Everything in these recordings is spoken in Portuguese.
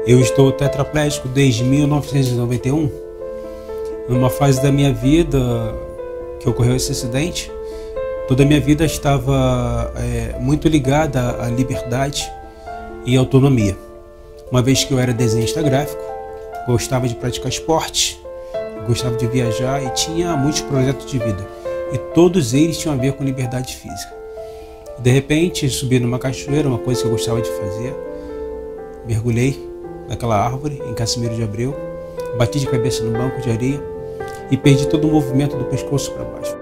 Eu estou tetraplégico desde 1991. Numa fase da minha vida que ocorreu esse acidente, toda a minha vida estava muito ligada à liberdade e autonomia. Uma vez que eu era desenhista gráfico, gostava de praticar esporte, gostava de viajar e tinha muitos projetos de vida. E todos eles tinham a ver com liberdade física. De repente, subi numa cachoeira, uma coisa que eu gostava de fazer. Mergulhei naquela árvore, em Casimiro de Abreu, bati de cabeça no banco de areia e perdi todo o movimento do pescoço para baixo.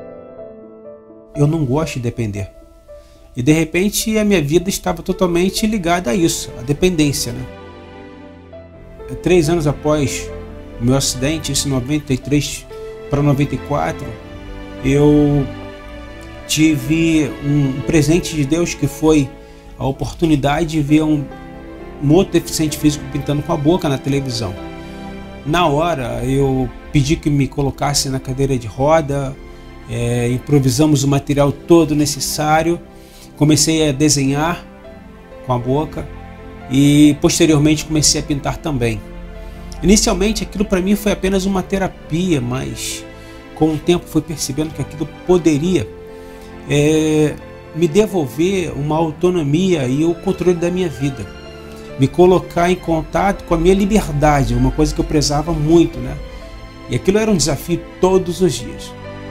Eu não gosto de depender. E de repente a minha vida estava totalmente ligada a isso, a dependência, né? 3 anos após o meu acidente, isso em 93 para 94, eu tive um presente de Deus que foi a oportunidade de ver um outro deficiente físico pintando com a boca na televisão. Na hora eu pedi que me colocasse na cadeira de roda, improvisamos o material todo necessário, comecei a desenhar com a boca e posteriormente comecei a pintar também. Inicialmente aquilo para mim foi apenas uma terapia, mas com o tempo fui percebendo que aquilo poderia me devolver uma autonomia e o controle da minha vida, me colocar em contato com a minha liberdade, uma coisa que eu prezava muito, né? E aquilo era um desafio todos os dias.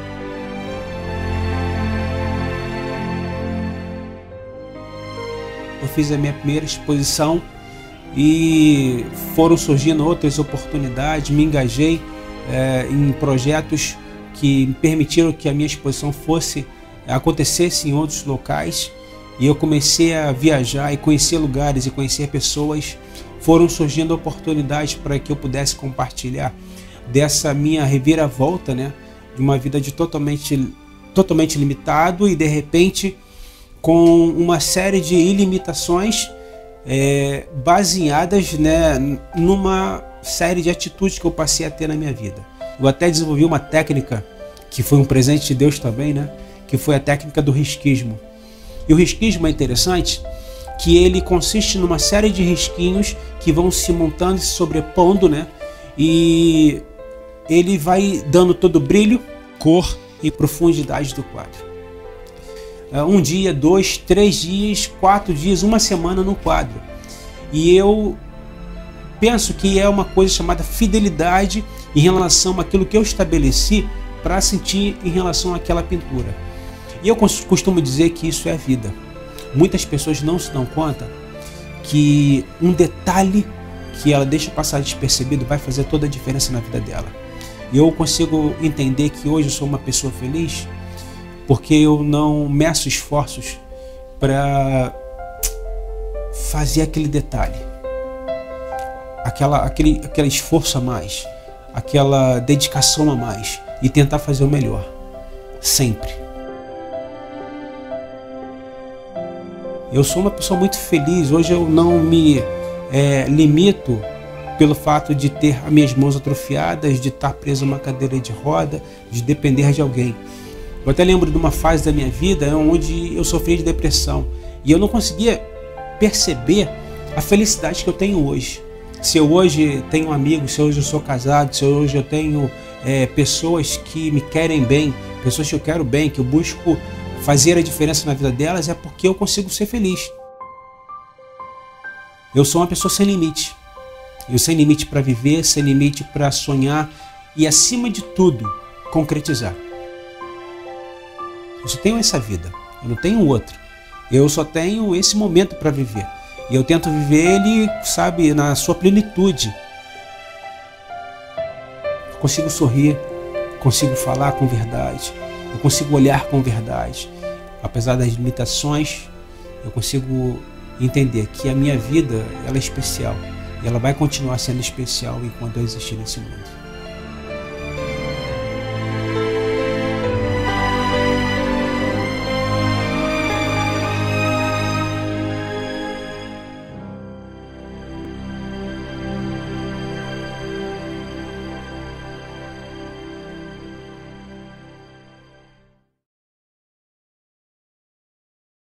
Eu fiz a minha primeira exposição e foram surgindo outras oportunidades, me engajei em projetos que me permitiram que a minha exposição acontecesse em outros locais, e eu comecei a viajar e conhecer lugares e conhecer pessoas. Foram surgindo oportunidades para que eu pudesse compartilhar dessa minha reviravolta, né, de uma vida totalmente limitado e de repente com uma série de ilimitações baseadas, né, numa série de atitudes que eu passei a ter na minha vida. Eu até desenvolvi uma técnica que foi um presente de Deus também, né, que foi a técnica do risquismo. E o risquismo é interessante que ele consiste numa série de risquinhos que vão se montando e se sobrepondo, né? E ele vai dando todo o brilho, cor e profundidade do quadro. 1 dia, 2, 3 dias, 4 dias, uma semana no quadro. E eu penso que é uma coisa chamada fidelidade em relação àquilo que eu estabeleci para sentir em relação àquela pintura. E eu costumo dizer que isso é a vida. Muitas pessoas não se dão conta que um detalhe que ela deixa passar despercebido vai fazer toda a diferença na vida dela. E eu consigo entender que hoje eu sou uma pessoa feliz porque eu não meço esforços para fazer aquele detalhe, aquele esforço a mais, aquela dedicação a mais e tentar fazer o melhor, sempre. Eu sou uma pessoa muito feliz. Hoje eu não me limito pelo fato de ter as minhas mãos atrofiadas, de estar preso a uma cadeira de roda, de depender de alguém. Eu até lembro de uma fase da minha vida onde eu sofria de depressão e eu não conseguia perceber a felicidade que eu tenho hoje. Se eu hoje tenho amigos, se hoje eu sou casado, se hoje eu tenho pessoas que me querem bem, pessoas que eu quero bem, que eu busco fazer a diferença na vida delas, é porque eu consigo ser feliz. Eu sou uma pessoa sem limite. Eu sem limite para viver, sem limite para sonhar e, acima de tudo, concretizar. Eu só tenho essa vida, eu não tenho outra. Eu só tenho esse momento para viver. E eu tento viver ele, sabe, na sua plenitude. Eu consigo sorrir, consigo falar com verdade, eu consigo olhar com verdade. Apesar das limitações, eu consigo entender que a minha vida ela é especial e ela vai continuar sendo especial enquanto eu existir nesse mundo.